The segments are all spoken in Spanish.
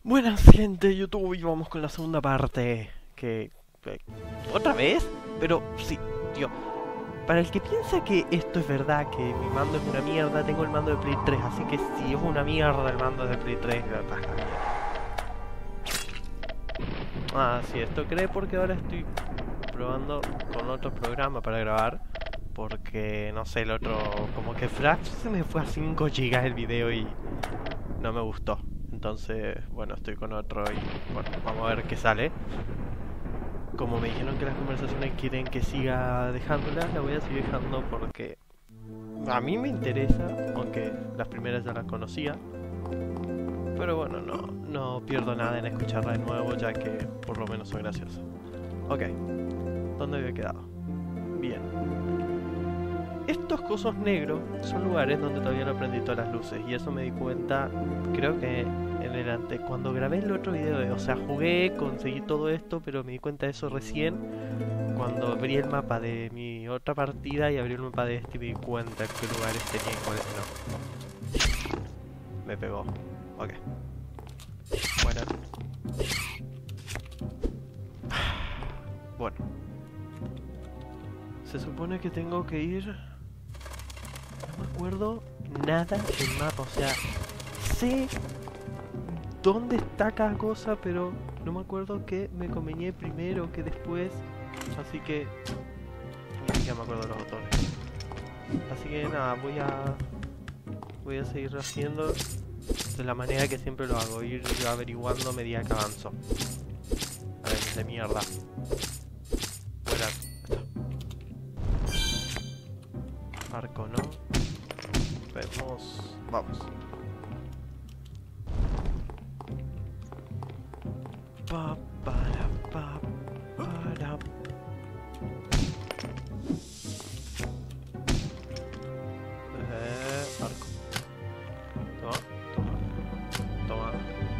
Buenas gente de YouTube y vamos con la segunda parte. ¿Otra vez? Pero sí, tío. Para el que piensa que esto es verdad, que mi mando es una mierda, tengo el mando de Play 3, así que si es una mierda el mando de Play 3, está bien. Ah, sí, esto cree porque ahora estoy probando con otro programa para grabar. Porque, no sé, el otro, como que Frax se me fue a 5 GB el video y no me gustó. Entonces, bueno, estoy con otro y bueno, vamos a ver qué sale. Como me dijeron que las conversaciones quieren que siga dejándolas, las voy a seguir dejando porque a mí me interesa, aunque las primeras ya las conocía. Pero bueno, no pierdo nada en escucharla de nuevo, ya que por lo menos son graciosas. Ok, ¿dónde había quedado? Bien. Estos cosos negros son lugares donde todavía no aprendí todas las luces. Y eso me di cuenta, creo que en el antes, cuando grabé el otro video. O sea, jugué, conseguí todo esto, pero me di cuenta de eso recién cuando abrí el mapa de mi otra partida y abrí el mapa de este y me di cuenta qué lugares tenía y cuáles no. Me pegó. Ok. Bueno. Bueno. Se supone que tengo que ir... No me acuerdo nada del mapa, o sea, sé dónde está cada cosa, pero no me acuerdo qué me convenía primero, que después, así que ni siquiera me acuerdo de los botones. Así que nada, voy a seguir haciendo de la manera que siempre lo hago, ir averiguando a medida que avanzo. A ver, de mierda. Fuera. Arco, ¿no? Vamos. Para. Arco. Toma.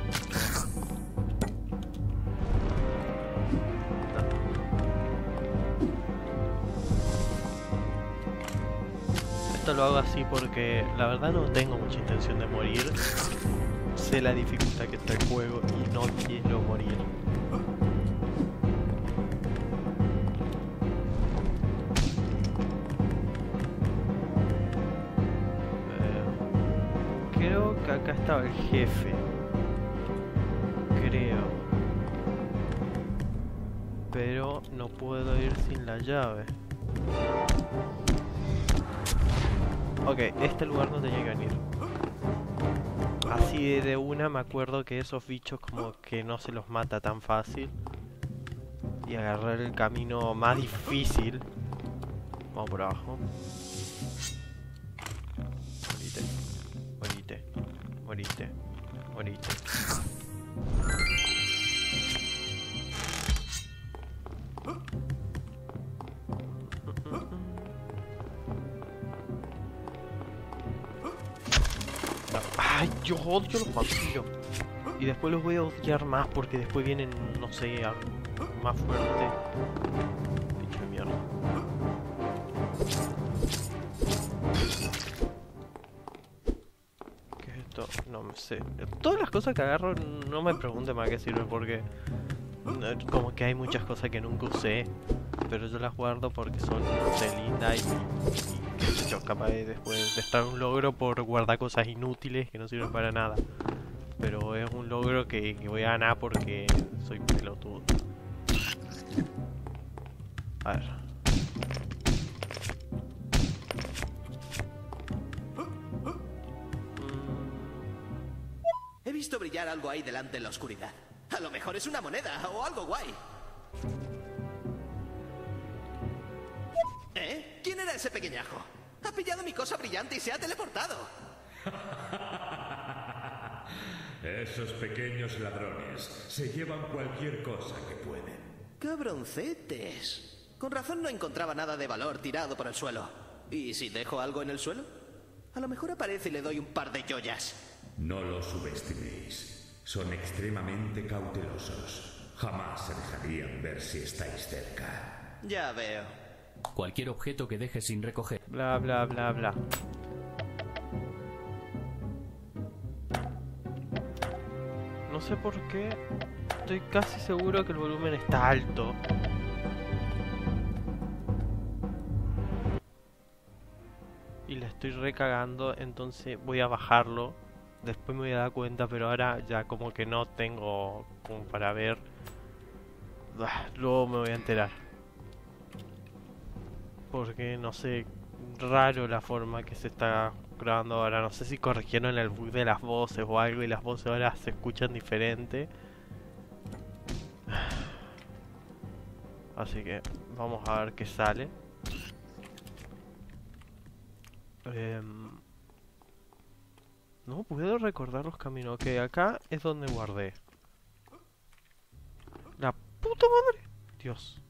Esto lo hago así porque la verdad no tengo mucha intención de morir. Sé la dificultad que está el juego y no quiero morir. Creo que acá estaba el jefe. Creo. Pero no puedo ir sin la llave. Ok, este lugar no tenía que venir. Así de una me acuerdo que esos bichos como que no se los mata tan fácil. Y agarrar el camino más difícil. Vamos por abajo. Morite. Ay, yo odio los vampiros. Y después los voy a odiar más porque después vienen, no sé, más fuerte. Bicho de mierda. ¿Qué es esto? No me sé. Todas las cosas que agarro no me pregunten para qué sirven porque como que hay muchas cosas que nunca usé. Pero yo las guardo porque son de linda y qué sé yo, capaz de después de estar un logro por guardar cosas inútiles que no sirven para nada. Pero es un logro que voy a ganar porque soy pelotudo. A ver. He visto brillar algo ahí delante en la oscuridad. A lo mejor es una moneda o algo guay. ¿Eh? ¿Quién era ese pequeñajo? Ha pillado mi cosa brillante y se ha teleportado. Esos pequeños ladrones se llevan cualquier cosa que pueden. ¡Cabroncetes! Con razón no encontraba nada de valor tirado por el suelo. ¿Y si dejo algo en el suelo? A lo mejor aparece y le doy un par de joyas. No los subestiméis. Son extremadamente cautelosos. Jamás se dejarían ver si estáis cerca. Ya veo. Cualquier objeto que dejes sin recoger. Bla. No sé por qué. Estoy casi seguro que el volumen está alto. Y la estoy recagando, entonces voy a bajarlo. Después me voy a dar cuenta, pero ahora ya como que no tengo como para ver. Luego me voy a enterar. Porque no sé, raro la forma que se está grabando ahora. No sé si corrigieron el bug de las voces o algo y las voces ahora se escuchan diferente. Así que vamos a ver qué sale. No puedo recordar los caminos. Ok, acá es donde guardé. La puta madre. Dios.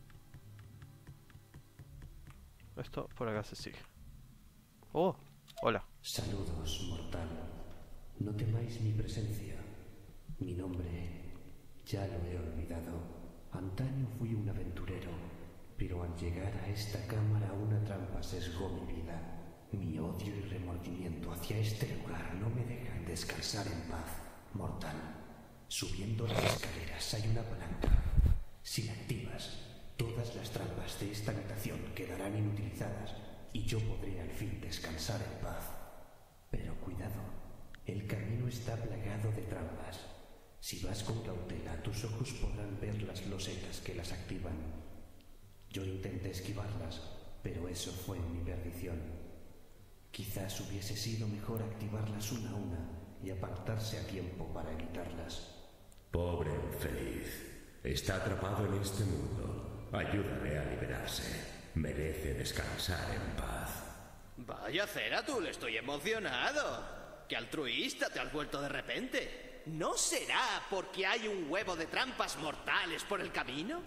Esto por acá se sigue. Oh, hola. Saludos, mortal. No temáis mi presencia. Mi nombre ya lo he olvidado. Antaño fui un aventurero, pero al llegar a esta cámara una trampa sesgó mi vida. Mi odio y remordimiento hacia este lugar no me dejan descansar en paz, mortal. Subiendo las escaleras hay una palanca. Si la activas, todas las trampas de esta habitación quedarán inutilizadas y yo podré al fin descansar en paz. Pero cuidado, el camino está plagado de trampas. Si vas con cautela, tus ojos podrán ver las losetas que las activan. Yo intenté esquivarlas, pero eso fue mi perdición. Quizás hubiese sido mejor activarlas una a una y apartarse a tiempo para evitarlas. Pobre infeliz. Está atrapado en este mundo. Ayúdale a liberarse. Merece descansar en paz. Vaya, Zeratul, estoy emocionado. ¡Qué altruista te has vuelto de repente! ¿No será porque hay un huevo de trampas mortales por el camino?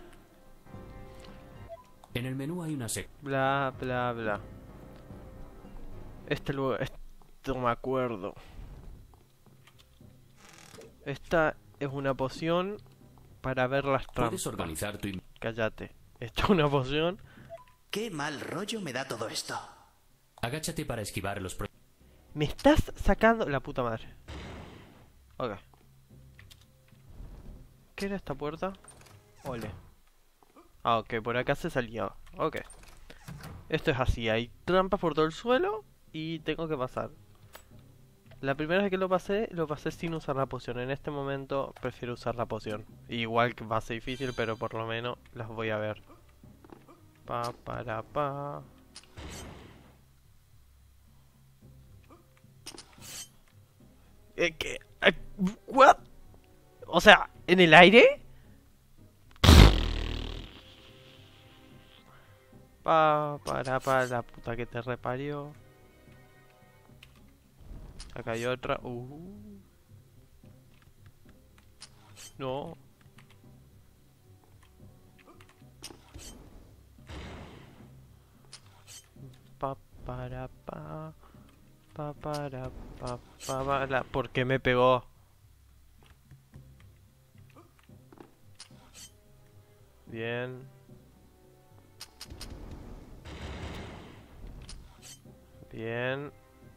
En el menú hay una sección. Bla, bla, bla. Esto me acuerdo. Esta es una poción para ver las trampas. Puedes organizar tu... Cállate. Esta es una poción. ¡Qué mal rollo me da todo esto! Agáchate para esquivar los... Me estás sacando la puta madre. Ok. ¿Qué era esta puerta? Ole. Ah, ok, por acá se salía. Ok. Esto es así, hay trampas por todo el suelo y tengo que pasar. La primera vez que lo pasé sin usar la poción. En este momento prefiero usar la poción. Igual que va a ser difícil, pero por lo menos las voy a ver. Pa. ¿Qué? ¿What? O sea, ¿en el aire? Para la puta que te reparió. Acá hay otra. No. ¿Por qué me pegó? Bien. Bien.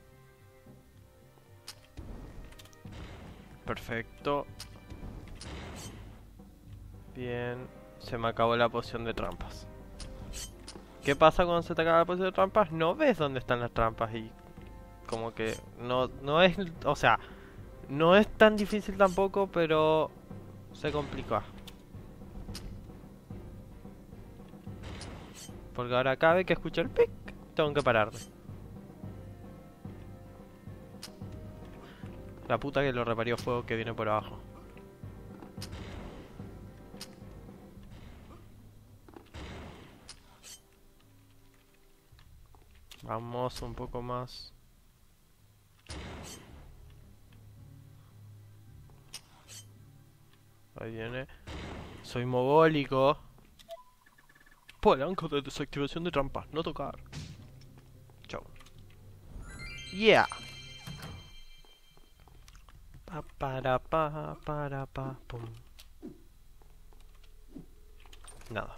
Perfecto. Bien. Se me acabó la poción de trampas. ¿Qué pasa cuando se te acaba la poción de trampas? No ves dónde están las trampas y como que no es, o sea, no es tan difícil tampoco, pero se complica. Porque ahora cada vez que escucho el pic, tengo que pararme. La puta que lo reparió fuego que viene por abajo. Vamos un poco más. Ahí viene. Soy mogólico. Palanca de desactivación de trampas. No tocar. Chao. Yeah. Pum. Nada.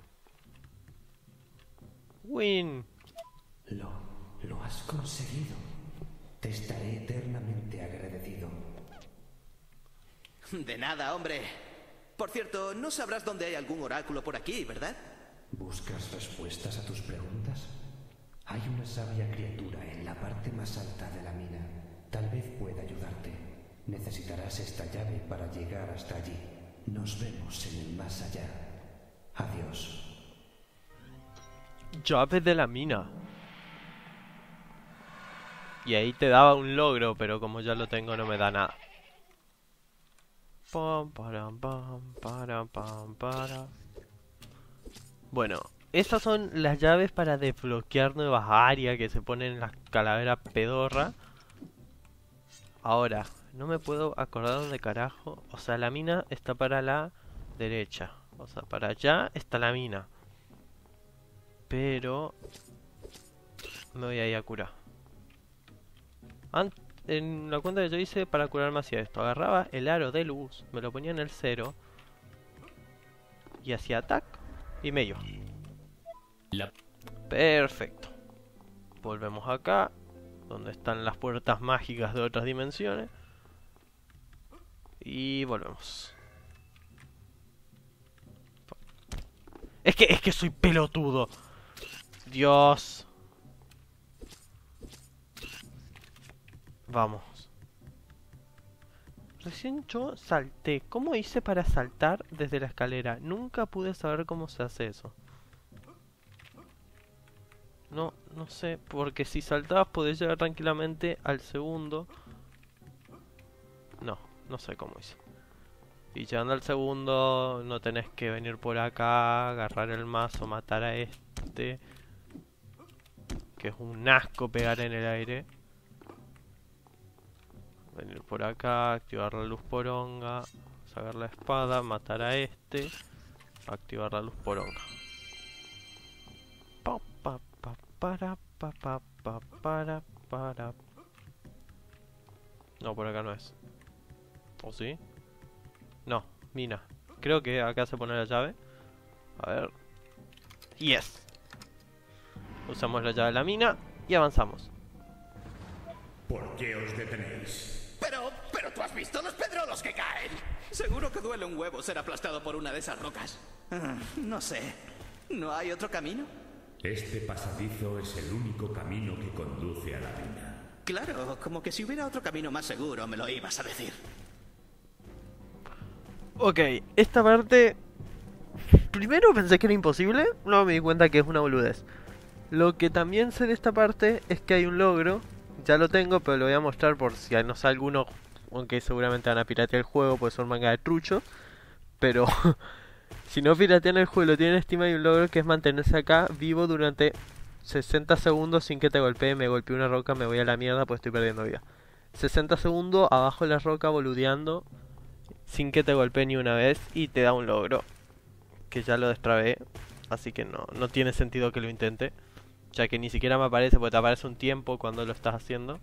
Win. Lo has conseguido. Te estaré eternamente agradecido. De nada, hombre. Por cierto, no sabrás dónde hay algún oráculo por aquí, ¿verdad? ¿Buscas respuestas a tus preguntas? Hay una sabia criatura en la parte más alta de la mina. Tal vez pueda ayudarte. Necesitarás esta llave para llegar hasta allí. Nos vemos en el más allá. Adiós. Llave de la mina. Y ahí te daba un logro, pero como ya lo tengo no me da nada. Pam, param, pam, param, pam, para. Bueno, esas son las llaves para desbloquear nuevas áreas que se ponen en la calavera pedorra. Ahora, no me puedo acordar dónde carajo. O sea, la mina está para la derecha. O sea, para allá está la mina. Pero me voy a ir a curar. En la cuenta que yo hice para curarme hacía esto. Agarraba el aro de luz, me lo ponía en el 0 y hacía atac y me iba. Perfecto. Volvemos acá, donde están las puertas mágicas de otras dimensiones. Y volvemos. Es que soy pelotudo. Dios. Vamos. Recién yo salté. ¿Cómo hice para saltar desde la escalera? Nunca pude saber cómo se hace eso. No sé. Porque si saltabas podés llegar tranquilamente al segundo. No sé cómo hice. Y llegando al segundo no tenés que venir por acá, agarrar el mazo, matar a este. Que es un asco pegar en el aire. Venir por acá, activar la luz poronga, sacar la espada, matar a este, activar la luz poronga. Pa pa pa para pa pa pa para. No, por acá no es. ¿O sí? No, mina. Creo que acá se pone la llave. A ver. Yes. Usamos la llave de la mina y avanzamos. ¿Por qué os detenéis? Pero tú has visto los pedrolos que caen. Seguro que duele un huevo ser aplastado por una de esas rocas. No sé. ¿No hay otro camino? Este pasadizo es el único camino que conduce a la mina. Claro, como que si hubiera otro camino más seguro me lo ibas a decir. Ok, esta parte... Primero pensé que era imposible, luego me di cuenta que es una boludez. Lo que también sé de esta parte es que hay un logro. Ya lo tengo, pero lo voy a mostrar por si no sé alguno, aunque seguramente van a piratear el juego, pues son manga de trucho. Pero si no piratean el juego y lo tienen en Steam, hay un logro que es mantenerse acá vivo durante 60 segundos sin que te golpee. Me golpeé una roca, me voy a la mierda, pues estoy perdiendo vida. 60 segundos abajo de la roca boludeando sin que te golpee ni una vez y te da un logro. Que ya lo destrabé, así que no tiene sentido que lo intente. Ya que ni siquiera me aparece, porque te aparece un tiempo cuando lo estás haciendo.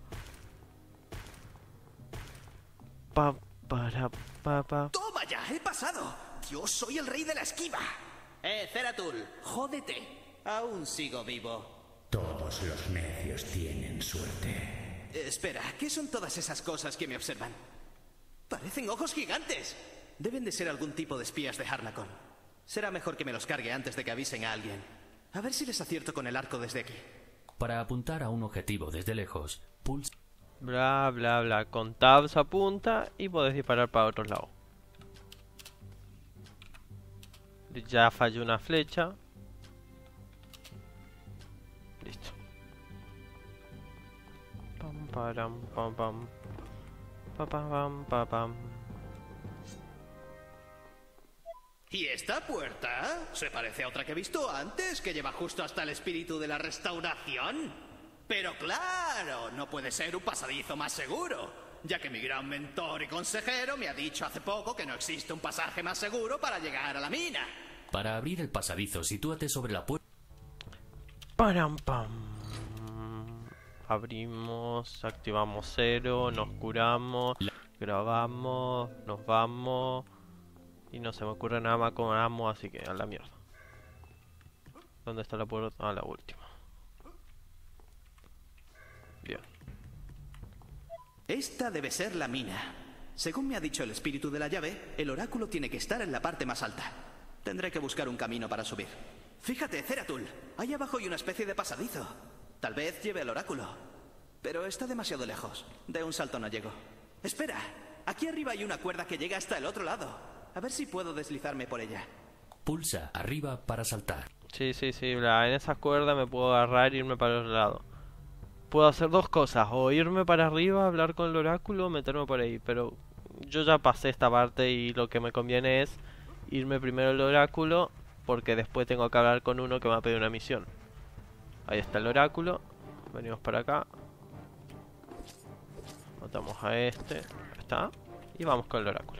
Para. ¡Toma ya! ¡He pasado! ¡Yo soy el rey de la esquiva! Zeratul, jódete. Aún sigo vivo. Todos los necios tienen suerte. Espera, ¿qué son todas esas cosas que me observan? Parecen ojos gigantes. Deben de ser algún tipo de espías de Harnakon. Será mejor que me los cargue antes de que avisen a alguien. A ver si les acierto con el arco desde aquí. Para apuntar a un objetivo desde lejos, pulsa... Bla bla bla. Con tab se apunta y podés disparar para otros lados. Ya falló una flecha. Listo. Pam param pam pam. Pam. ¿Y esta puerta? Se parece a otra que he visto antes, que lleva justo hasta el espíritu de la restauración. Pero claro, no puede ser un pasadizo más seguro, ya que mi gran mentor y consejero me ha dicho hace poco que no existe un pasaje más seguro para llegar a la mina. Para abrir el pasadizo, sitúate sobre la puerta. Param pam. Abrimos, activamos 0, nos curamos, grabamos, nos vamos. Y no se me ocurre nada más con amo, así que a la mierda. ¿Dónde está la puerta? Ah, la última. Bien. Esta debe ser la mina. Según me ha dicho el espíritu de la llave, el oráculo tiene que estar en la parte más alta. Tendré que buscar un camino para subir. Fíjate, Zeratul, ahí abajo hay una especie de pasadizo. Tal vez lleve al oráculo. Pero está demasiado lejos. De un salto no llego. Espera, aquí arriba hay una cuerda que llega hasta el otro lado. A ver si puedo deslizarme por ella. Pulsa arriba para saltar. Sí, en esa cuerda me puedo agarrar e irme para el otro lado. Puedo hacer dos cosas, o irme para arriba, hablar con el oráculo, o meterme por ahí. Pero yo ya pasé esta parte y lo que me conviene es irme primero al oráculo, porque después tengo que hablar con uno que me va a pedir una misión. Ahí está el oráculo. Venimos para acá. Matamos a este. Ahí está. Y vamos con el oráculo.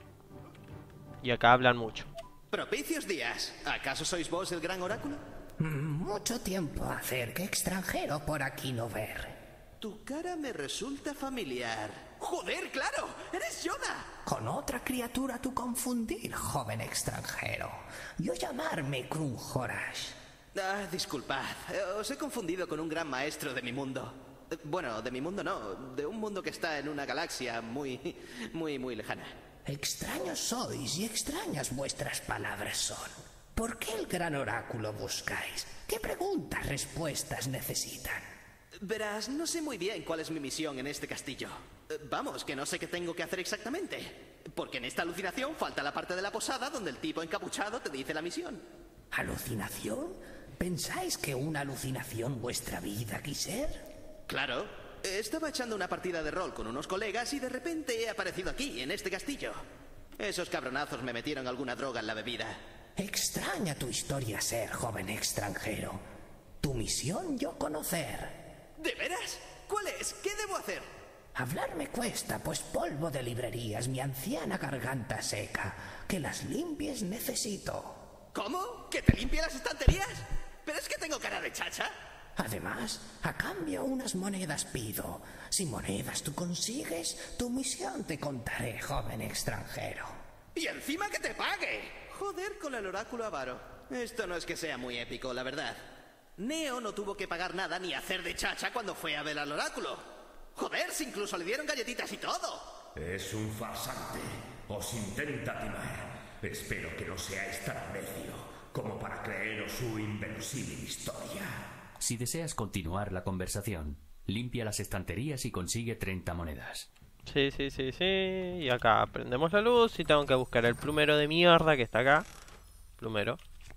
Y acá hablan mucho. Propicios días. ¿Acaso sois vos el gran oráculo? Mucho tiempo hacer que extranjero por aquí no ver. Tu cara me resulta familiar. ¡Joder, claro! ¡Eres Yoda! Con otra criatura tú confundir, joven extranjero. Yo llamarme Krun Horash. Ah, disculpad. Os he confundido con un gran maestro de mi mundo. Bueno, de mi mundo no. De un mundo que está en una galaxia muy lejana. Extraños sois y extrañas vuestras palabras son. ¿Por qué el gran oráculo buscáis? ¿Qué preguntas, respuestas necesitan? Verás, no sé muy bien cuál es mi misión en este castillo. Vamos, que no sé qué tengo que hacer exactamente. Porque en esta alucinación falta la parte de la posada donde el tipo encapuchado te dice la misión. ¿Alucinación? ¿Pensáis que una alucinación vuestra vida quiser? Claro. Estaba echando una partida de rol con unos colegas y de repente he aparecido aquí, en este castillo. Esos cabronazos me metieron alguna droga en la bebida. Extraña tu historia ser, joven extranjero. Tu misión yo conocer. ¿De veras? ¿Cuál es? ¿Qué debo hacer? Hablar me cuesta, pues polvo de librerías, mi anciana garganta seca. Que las limpies necesito. ¿Cómo? ¿Que te limpie las estanterías? ¿Pero es que tengo cara de chacha? Además, a cambio unas monedas pido. Si monedas tú consigues, tu misión te contaré, joven extranjero. ¡Y encima que te pague! Joder con el oráculo avaro. Esto no es que sea muy épico, la verdad. Neo no tuvo que pagar nada ni hacer de chacha cuando fue a ver al oráculo. Joder, si incluso le dieron galletitas y todo. Es un farsante. Os intenta timar. Espero que no seáis tan necio como para creeros su inverosímil historia. Si deseas continuar la conversación, limpia las estanterías y consigue 30 monedas. Sí. Y acá prendemos la luz y tengo que buscar el plumero de mierda que está acá. Plumero.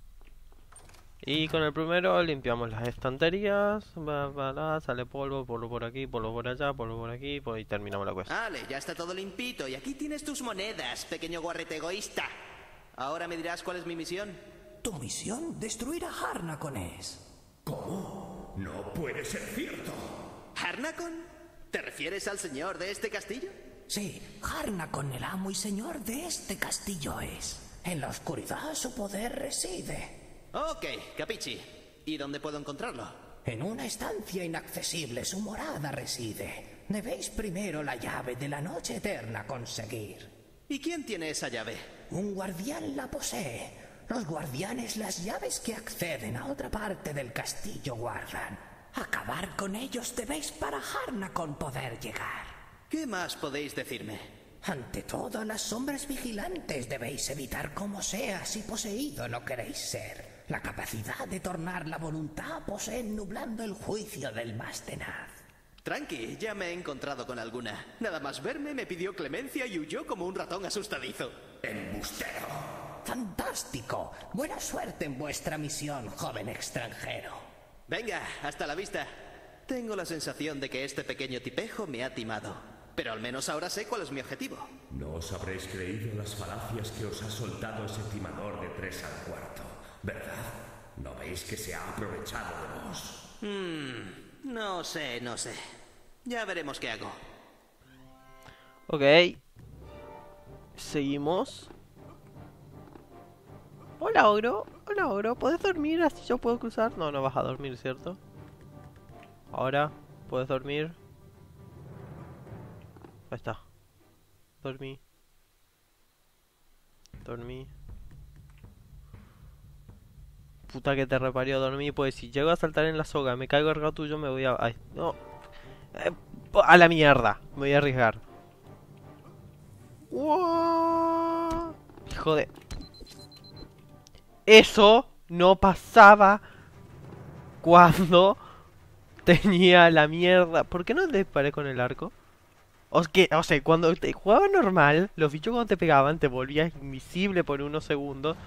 Y con el plumero limpiamos las estanterías. Sale polvo por aquí, polvo por allá, polvo por aquí. Y terminamos la cuesta. Vale, ya está todo limpito. Y aquí tienes tus monedas, pequeño guarrete egoísta. Ahora me dirás cuál es mi misión. Tu misión, destruir a Harnakon es. ¿Cómo? No puede ser cierto. ¿Harnakon? ¿Te refieres al señor de este castillo? Sí, Harnakon, el amo y señor de este castillo es. En la oscuridad su poder reside. Ok, capichi. ¿Y dónde puedo encontrarlo? En una estancia inaccesible su morada reside. Debéis primero la llave de la noche eterna conseguir. ¿Y quién tiene esa llave? Un guardián la posee. Los guardianes las llaves que acceden a otra parte del castillo guardan. Acabar con ellos debéis para Harnakon poder llegar. ¿Qué más podéis decirme? Ante todo, las sombras vigilantes debéis evitar como sea si poseído no queréis ser. La capacidad de tornar la voluntad poseen nublando el juicio del más tenaz. Tranqui, ya me he encontrado con alguna. Nada más verme me pidió clemencia y huyó como un ratón asustadizo. ¡Embustero! ¡Fantástico! Buena suerte en vuestra misión, joven extranjero. Venga, hasta la vista. Tengo la sensación de que este pequeño tipejo me ha timado. Pero al menos ahora sé cuál es mi objetivo. No os habréis creído las falacias que os ha soltado ese timador de 3 al cuarto, ¿verdad? ¿No veis que se ha aprovechado de vos? No sé. Ya veremos qué hago. Ok. Seguimos. Hola, ogro. ¿Puedes dormir? Así yo puedo cruzar. No vas a dormir, ¿cierto? Ahora, ¿puedes dormir? Ahí está. Dormí. Puta que te reparió, dormí. Pues si llego a saltar en la soga, me caigo arriba tuyo, me voy a... Ay, no. A la mierda. Me voy a arriesgar. ¡Wow! Hijo de... Eso no pasaba cuando tenía la mierda. ¿Por qué no te disparé con el arco? O sea, cuando te jugaba normal, los bichos cuando te pegaban te volvías invisible por unos segundos.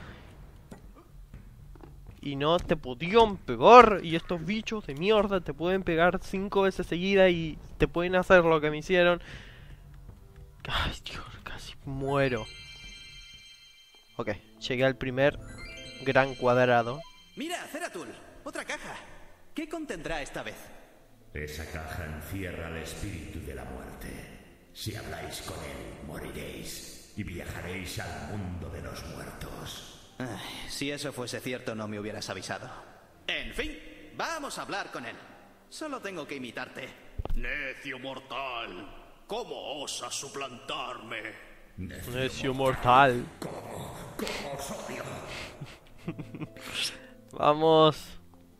Y no te podían pegar. Y estos bichos de mierda te pueden pegar 5 veces seguidas y te pueden hacer lo que me hicieron. Ay, Dios, casi muero. Ok, llegué al primer gran cuadrado. Mira, Zeratul, otra caja. ¿Qué contendrá esta vez? Esa caja encierra al espíritu de la muerte. Si habláis con él, moriréis y viajaréis al mundo de los muertos. Ay, si eso fuese cierto, no me hubieras avisado. En fin, vamos a hablar con él. Solo tengo que imitarte. Necio mortal, ¿cómo osas suplantarme? Necio mortal. ¿Cómo os odio? Vamos.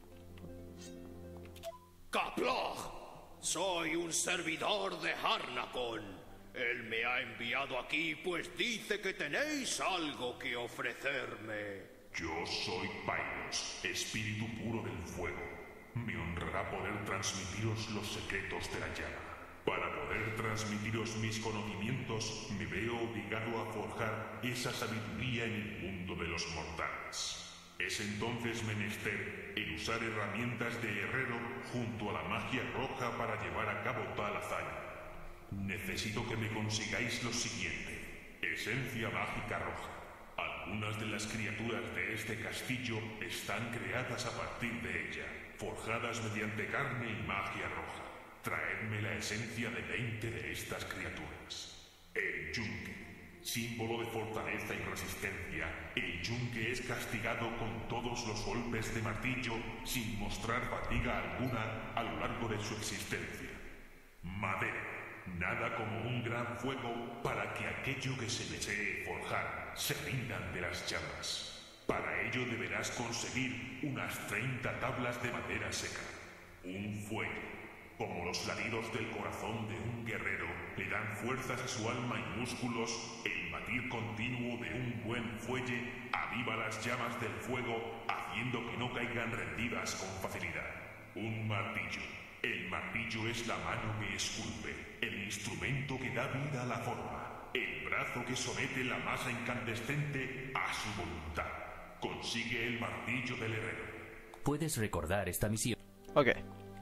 ¡Kaplog! Soy un servidor de Harnakon. Él me ha enviado aquí pues dice que tenéis algo que ofrecerme. Yo soy Pyros, espíritu puro del fuego. Me honrará poder transmitiros los secretos de la llama. Para poder transmitiros mis conocimientos, me veo obligado a forjar esa sabiduría en el mundo de los mortales. Es entonces menester el usar herramientas de herrero junto a la magia roja para llevar a cabo tal hazaña. Necesito que me consigáis lo siguiente: esencia mágica roja. Algunas de las criaturas de este castillo están creadas a partir de ella, forjadas mediante carne y magia roja. Traedme la esencia de 20 de estas criaturas. El yunque, símbolo de fortaleza y resistencia, el yunque es castigado con todos los golpes de martillo sin mostrar fatiga alguna a lo largo de su existencia. Madera, nada como un gran fuego para que aquello que se desee forjar se rindan de las llamas. Para ello deberás conseguir unas 30 tablas de madera seca. Un fuelle, como los latidos del corazón de un guerrero, le dan fuerzas a su alma y músculos. El batir continuo de un buen fuelle aviva las llamas del fuego, haciendo que no caigan rendidas con facilidad. Un martillo. El martillo es la mano que esculpe, el instrumento que da vida a la forma, el brazo que somete la masa incandescente a su voluntad. Consigue el martillo del herrero. Puedes recordar esta misión. Ok.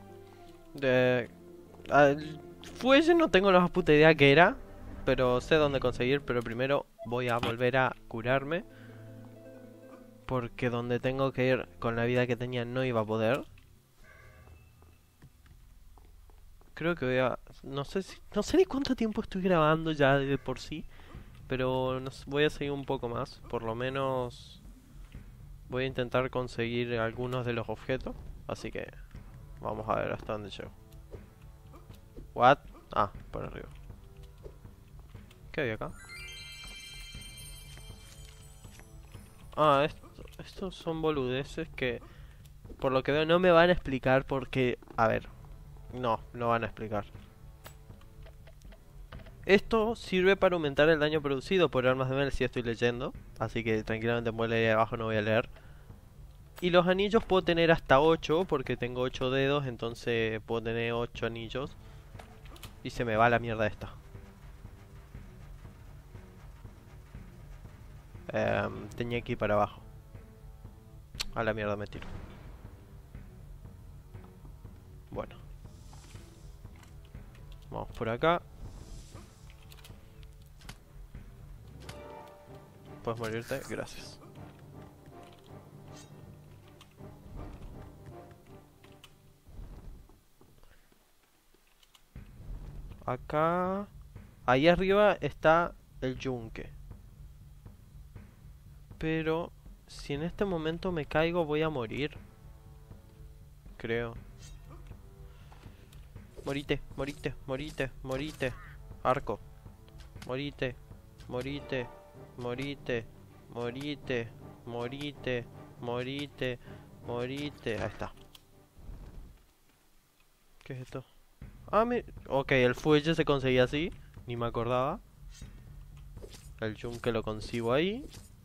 Fuelle no tengo la más puta idea que era, pero sé dónde conseguir. Pero primero voy a volver a curarme, porque donde tengo que ir con la vida que tenía no iba a poder. Creo que voy a... No sé ni cuánto tiempo estoy grabando ya de por sí, pero voy a seguir un poco más. Por lo menos voy a intentar conseguir algunos de los objetos. Así que vamos a ver hasta dónde llego. What? Ah, por arriba. ¿Qué hay acá? Ah, estos son boludeces que por lo que veo no me van a explicar porque... A ver, no van a explicar. Esto sirve para aumentar el daño producido por armas de melee si estoy leyendo. Así que tranquilamente en ahí abajo no voy a leer. Y los anillos puedo tener hasta 8 porque tengo 8 dedos, entonces puedo tener 8 anillos. Y se me va la mierda esta. Tenía que ir para abajo. A la mierda me tiro. Bueno. Vamos por acá. Puedes morirte, gracias. Acá... Ahí arriba está el yunque. Pero... si en este momento me caigo voy a morir. Creo. Morite, morite, morite, morite. Arco. Morite, morite, morite, morite, morite, morite, morite. Ahí está. ¿Qué es esto? Ah, ok, el fuelle se conseguía así. Ni me acordaba. El yunque lo consigo ahí.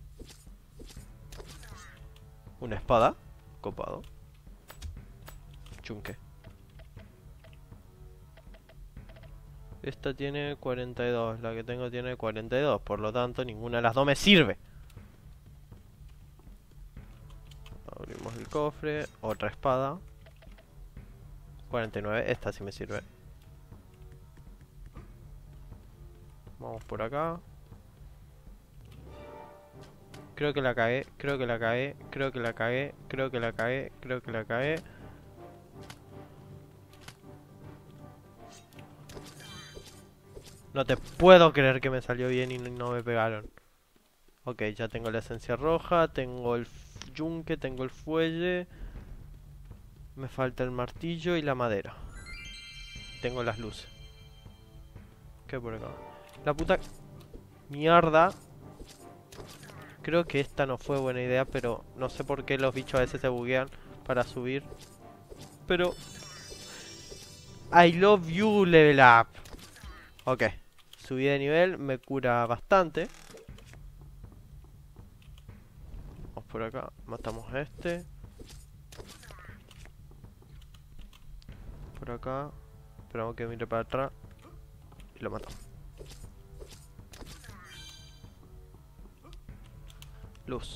Una espada. Copado. Yunque. Esta tiene 42. La que tengo tiene 42. Por lo tanto, ninguna de las dos me sirve. Abrimos el cofre. Otra espada. 49. Esta sí me sirve. Vamos por acá. Creo que la cagué, creo que la cagué, creo que la cagué, creo que la cagué, creo que la cagué. No te puedo creer que me salió bien y no me pegaron. Ok, ya tengo la esencia roja, tengo el yunque, tengo el fuelle. Me falta el martillo y la madera. Tengo las luces. ¿Qué por acá? La puta mierda. Creo que esta no fue buena idea, pero no sé por qué los bichos a veces se buguean para subir. Pero... I love you, level up. Ok. Subí de nivel, me cura bastante. Vamos por acá, matamos a este. Por acá. Esperamos que mire para atrás. Y lo matamos. Luz.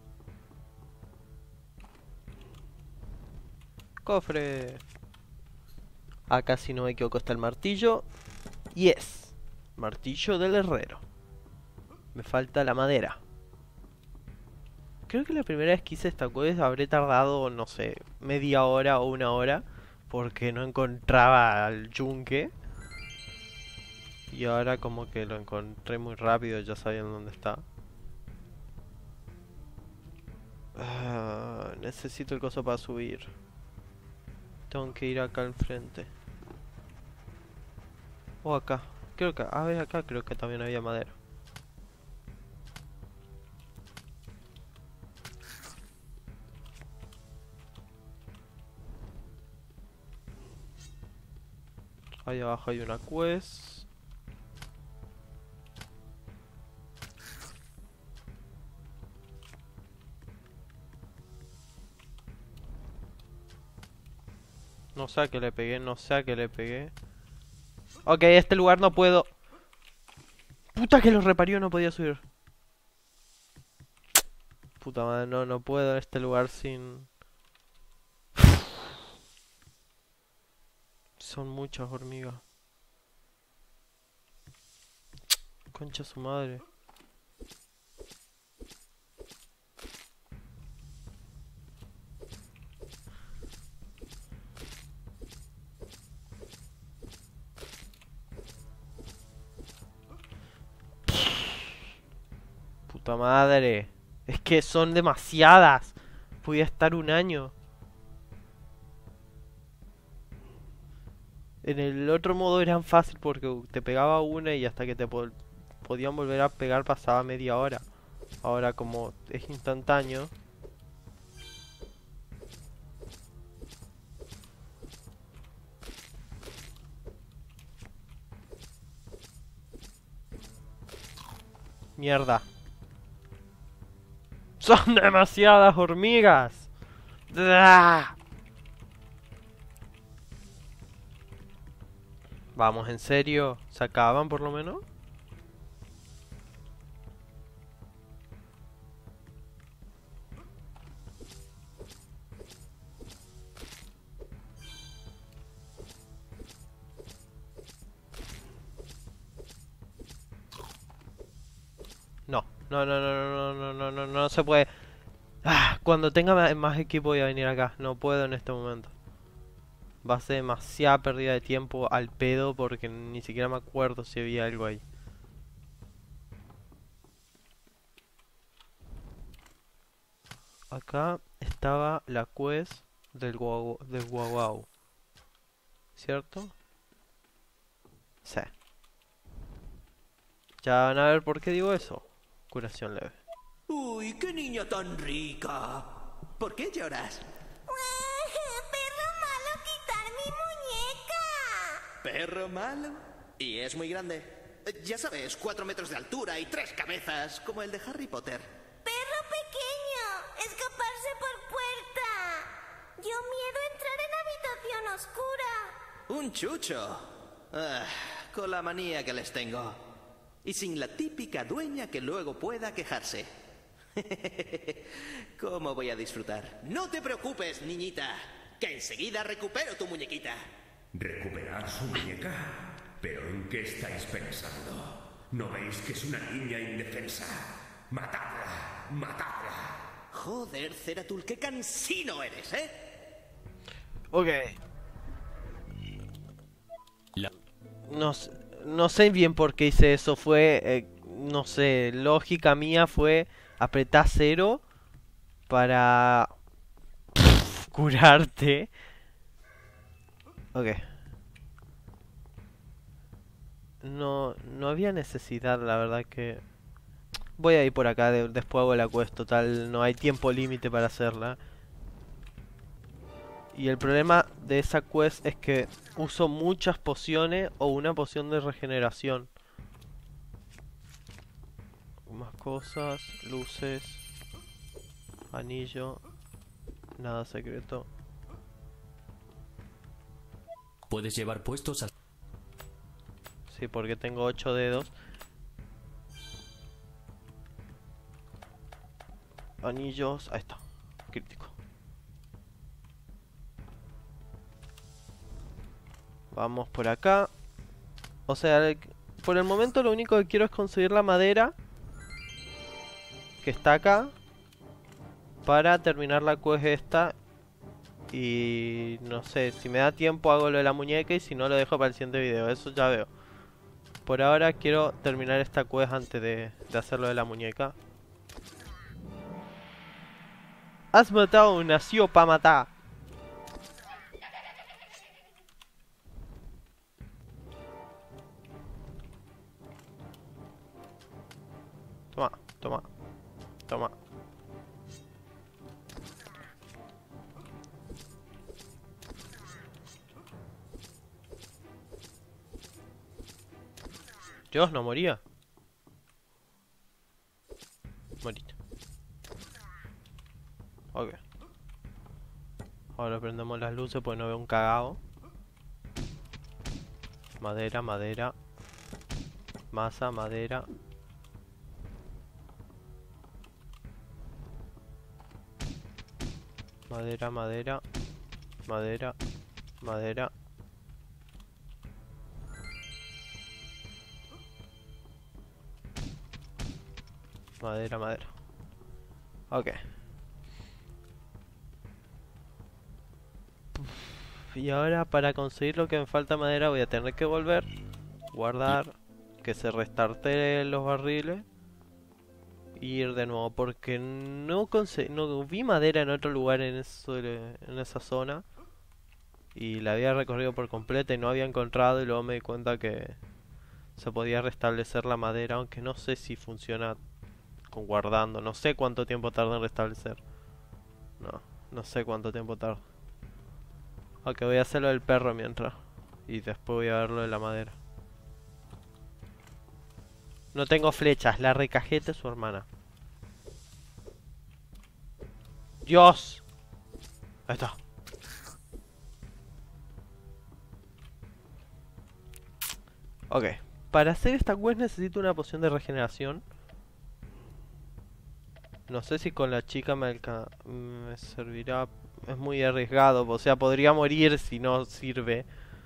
Cofre. Acá, si no me equivoco, está el martillo. Yes. Martillo del herrero. Me falta la madera. Creo que la primera vez que hice esta quest habré tardado, no sé, media hora o una hora, porque no encontraba al yunque. Y ahora como que lo encontré muy rápido, ya sabiendo dónde está. Necesito el coso para subir. Tengo que ir acá al frente. O acá. Creo que... A ver, acá creo que también había madera. Ahí abajo hay una quest. No sé a qué le pegué, no sé a qué le pegué. Ok, este lugar no puedo. Puta que lo reparió, no podía subir. Puta madre, no puedo en este lugar sin... Son muchas hormigas. Concha su madre. Puta madre. Es que son demasiadas. Podía estar un año. En el otro modo eran fácil porque te pegaba una y hasta que te podían volver a pegar pasaba media hora. Ahora como es instantáneo. Mierda. Son demasiadas hormigas. ¡Ah! Vamos, en serio. ¿Se acaban por lo menos? No se puede. Cuando tenga más equipo voy a venir acá. No puedo en este momento. Va a ser demasiada pérdida de tiempo al pedo porque ni siquiera me acuerdo si había algo ahí. Acá estaba la quest del guaguau. ¿Cierto? Sí. Ya van a ver por qué digo eso. Curación leve. Uy, qué niña tan rica. ¿Por qué lloras? ¡Perro malo, quitar mi muñeca! ¿Perro malo? ¿Y es muy grande? Ya sabes, 4 metros de altura y 3 cabezas, como el de Harry Potter. ¡Perro pequeño! ¡Escaparse por puerta! ¡Dio miedo entrar en habitación oscura! ¡Un chucho! Con la manía que les tengo. Y sin la típica dueña que luego pueda quejarse. ¿Cómo voy a disfrutar? No te preocupes, niñita, que enseguida recupero tu muñequita. ¿Recuperar su muñeca? ¿Pero en qué estáis pensando? ¿No veis que es una niña indefensa? ¡Matadla! ¡Matadla! Joder, Zeratul, qué cansino eres, ¿eh? Ok. No sé bien por qué hice eso. Fue, no sé, lógica mía fue apretar 0 para curarte. Ok. No había necesidad, la verdad que... Voy a ir por acá, después hago la quest, total, no hay tiempo límite para hacerla. Y el problema de esa quest es que uso muchas pociones o una poción de regeneración. Más cosas, luces, anillo, nada secreto. Puedes llevar puestos a... Sí, porque tengo 8 dedos. Anillos, ahí está, crítico. Vamos por acá. O sea, por el momento lo único que quiero es conseguir la madera que está acá para terminar la quest esta. Y no sé, si me da tiempo hago lo de la muñeca y si no lo dejo para el siguiente video, eso ya veo. Por ahora quiero terminar esta quest antes de hacer lo de la muñeca. Has matado, nació para matar. Toma, toma, toma. Dios, no moría. Moriste. Ok. Ahora prendemos las luces porque no veo un cagado. Madera, madera. Masa, madera. Madera, madera. Madera, madera. Madera, madera. Ok. Y ahora para conseguir lo que me falta madera voy a tener que volver. Guardar. Que se restarte los barriles. Y ir de nuevo. Porque no vi madera en otro lugar en esa zona. Y la había recorrido por completo y no había encontrado. Y luego me di cuenta que se podía restablecer la madera. Aunque no sé si funciona con guardando. No sé cuánto tiempo tarda en restablecer. No sé cuánto tiempo tarda. Ok, voy a hacer lo del perro mientras. Y después voy a ver lo de la madera. No tengo flechas, la recajete su hermana. ¡Dios! Ahí está. Ok, para hacer esta quest necesito una poción de regeneración. No sé si con la chica me servirá. Es muy arriesgado, o sea, podría morir si no sirve.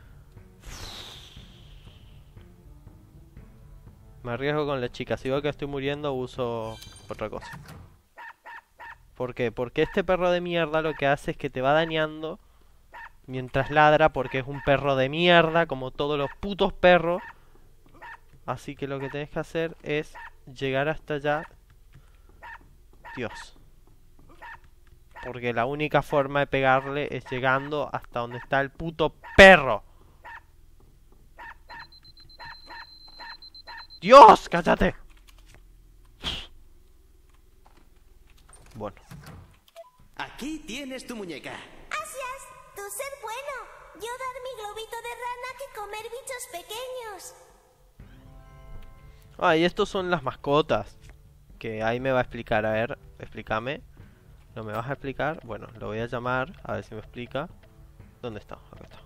Me arriesgo con la chica. Si veo que estoy muriendo, uso otra cosa. ¿Por qué? Porque este perro de mierda lo que hace es que te va dañando mientras ladra, porque es un perro de mierda, como todos los putos perros. Así que lo que tenés que hacer es llegar hasta allá. Dios. Porque la única forma de pegarle es llegando hasta donde está el puto perro. ¡Dios! ¡Cállate! Bueno. Aquí tienes tu muñeca. Gracias. Tú ser bueno. Yo dar mi globito de rana que comer bichos pequeños. Ah, y estos son las mascotas. Que ahí me va a explicar. A ver, explícame. ¿No me vas a explicar? Bueno, lo voy a llamar. A ver si me explica. ¿Dónde está? Acá está.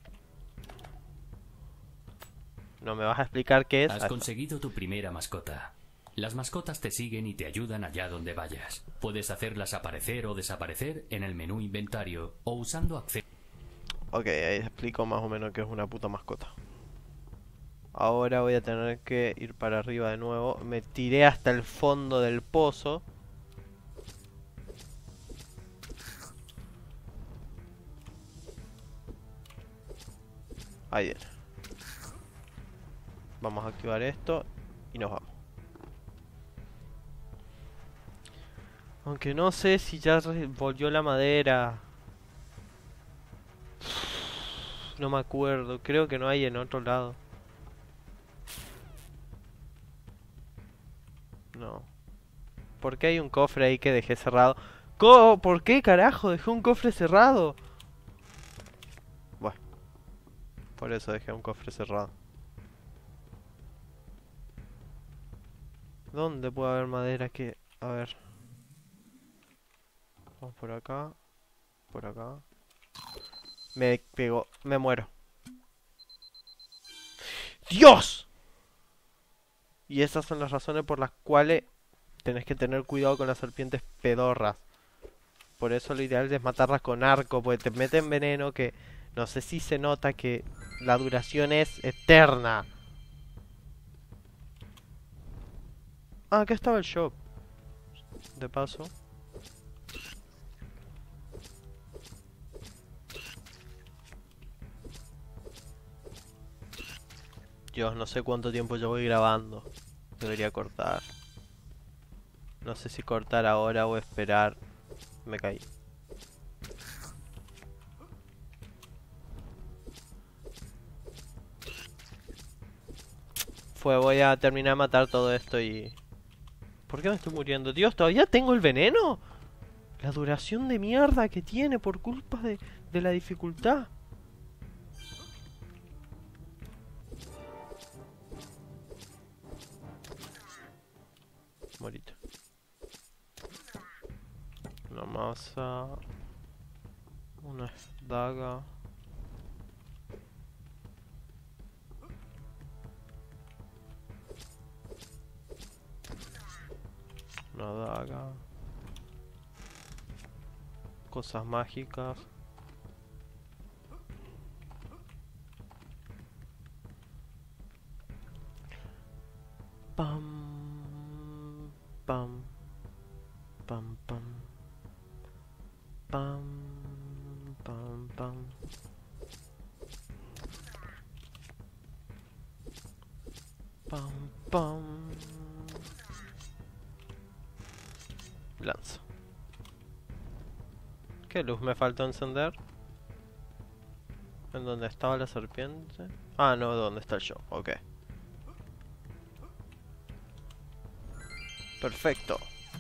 No me vas a explicar qué es. Has conseguido tu primera mascota. Las mascotas te siguen y te ayudan allá donde vayas. Puedes hacerlas aparecer o desaparecer en el menú inventario o usando acceso. Ok, ahí explico más o menos qué es una puta mascota. Ahora voy a tener que ir para arriba de nuevo. Me tiré hasta el fondo del pozo. Ahí viene. Vamos a activar esto y nos vamos. Aunque no sé si ya volvió la madera. No me acuerdo. Creo que no hay en otro lado. No. ¿Por qué hay un cofre ahí que dejé cerrado? ¿Por qué carajo dejé un cofre cerrado? Bueno. Por eso dejé un cofre cerrado. ¿Dónde puede haber madera que... A ver. Vamos por acá. Por acá. Me pegó. Me muero. ¡Dios! Y esas son las razones por las cuales tenés que tener cuidado con las serpientes pedorras. Por eso lo ideal es matarlas con arco, porque te meten veneno que no sé si se nota que la duración es eterna. Ah, acá estaba el shop. De paso. Dios, no sé cuánto tiempo yo voy grabando. Debería cortar. No sé si cortar ahora o esperar. Me caí. Voy a terminar de matar todo esto y... ¿Por qué me estoy muriendo? Dios, ¿todavía tengo el veneno? La duración de mierda que tiene por culpa de la dificultad. Morita. Una masa. Una daga. Una daga. Cosas mágicas. Pam. Pam. Pam pam. Pam. Pam pam. Pam pam. Lanza. ¿Qué luz me faltó encender? ¿En dónde estaba la serpiente? Ah, no, ¿dónde está el show? Ok. Perfecto.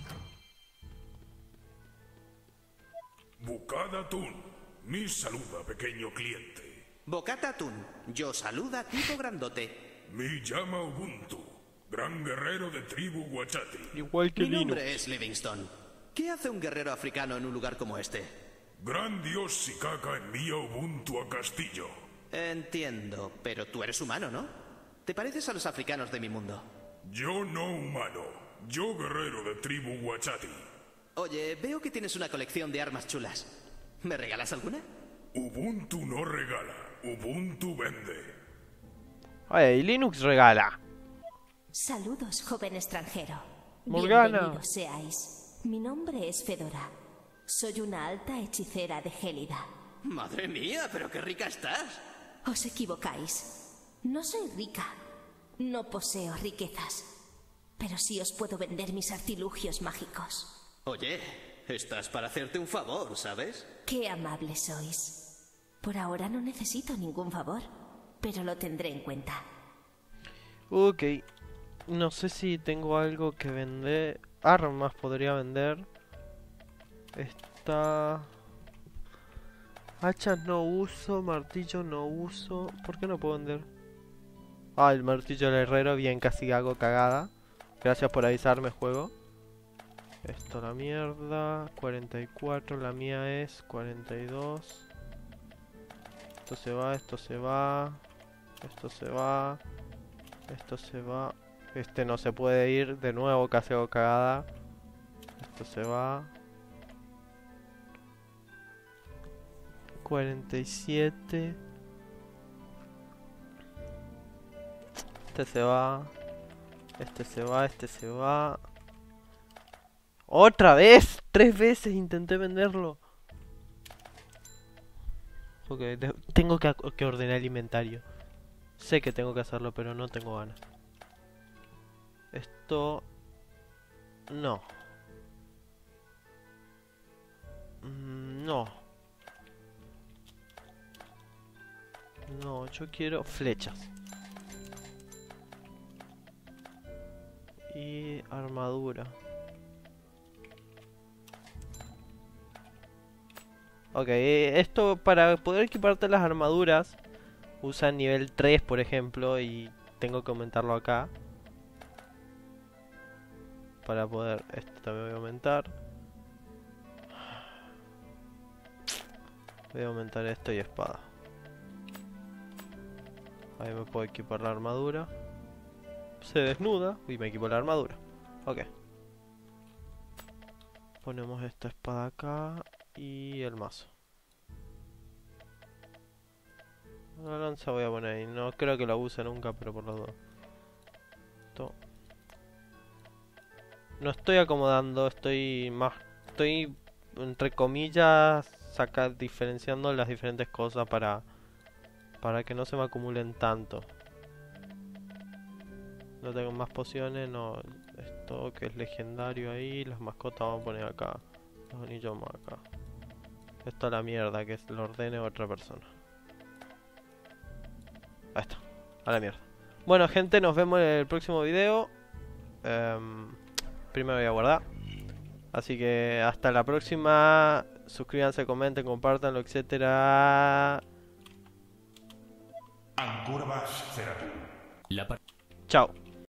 Bocata Tun, mi saluda, pequeño cliente. Bocata Tun, yo saluda, tipo grandote. Me llama Ubuntu, gran guerrero de tribu Guachati. Igual que Mi Linux. nombre es Livingstone. ¿Qué hace un guerrero africano en un lugar como este? Gran dios Sikaka envía Ubuntu a Castillo. Entiendo, pero tú eres humano, ¿no? ¿Te pareces a los africanos de mi mundo? Yo no humano, yo guerrero de tribu Guachati. Oye, veo que tienes una colección de armas chulas. ¿Me regalas alguna? Ubuntu no regala, Ubuntu vende. Ay, Linux regala. Saludos, joven extranjero. Morgana. Bienvenidos seáis. Mi nombre es Fedora. Soy una alta hechicera de Gélida. Madre mía, pero qué rica estás. Os equivocáis. No soy rica. No poseo riquezas. Pero sí os puedo vender mis artilugios mágicos. Oye, estás para hacerte un favor, ¿sabes? Qué amables sois. Por ahora no necesito ningún favor, pero lo tendré en cuenta. Ok. No sé si tengo algo que vender. Armas podría vender. Hachas no uso, martillo no uso. ¿Por qué no puedo vender? Ah, el martillo del herrero, bien, casi hago cagada. Gracias por avisarme, juego. Esto la mierda. 44, la mía es 42. Esto se va, esto se va. Esto se va. Esto se va. Este no se puede ir. De nuevo casi hago cagada. Esto se va. 47. Este se va. Este se va, este se va. ¡Otra vez! 3 veces intenté venderlo. Ok, tengo que ordenar el inventario. Sé que tengo que hacerlo, pero no tengo ganas. Esto... No. No. No, yo quiero flechas. Y armadura. Ok, esto para poder equiparte las armaduras usa nivel 3 por ejemplo, y tengo que aumentarlo acá. Para poder, esto también voy a aumentar. Voy a aumentar esto y espada. Ahí me puedo equipar la armadura. Se desnuda y me equipo la armadura. Ok. Ponemos esta espada acá y el mazo. La lanza voy a poner ahí. No creo que la use nunca, pero por los dos. Esto. No estoy acomodando, estoy entre comillas diferenciando las diferentes cosas para que no se me acumulen tanto. No tengo más pociones, no. Esto que es legendario ahí, las mascotas vamos a poner acá. Los anillos más acá. Esto a la mierda, que lo ordene otra persona. Ahí está, a la mierda. Bueno gente, nos vemos en el próximo video. Primero voy a guardar. Así que hasta la próxima. Suscríbanse, comenten, compártanlo, etcétera. Ankurbash Ceratu. Chao.